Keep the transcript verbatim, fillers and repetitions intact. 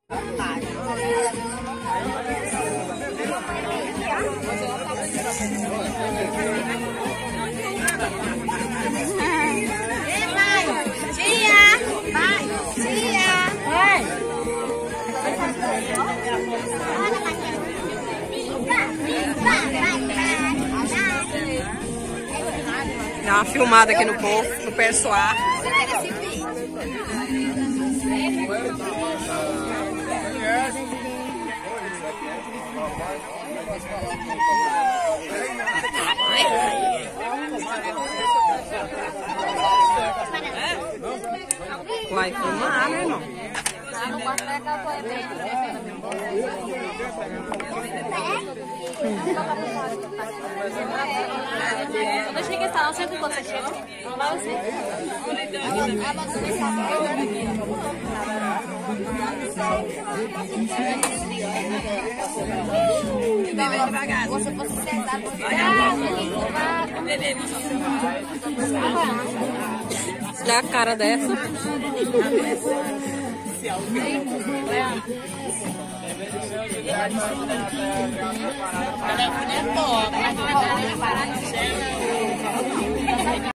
Dá uma filmada aqui no povo, no pessoal. Vai filmar, né, irmão? Quando eu cheguei, não sei quando você chega. Não vai você. Bebe devagar. Você fosse sentar, você Olha a cara dessa. Ela é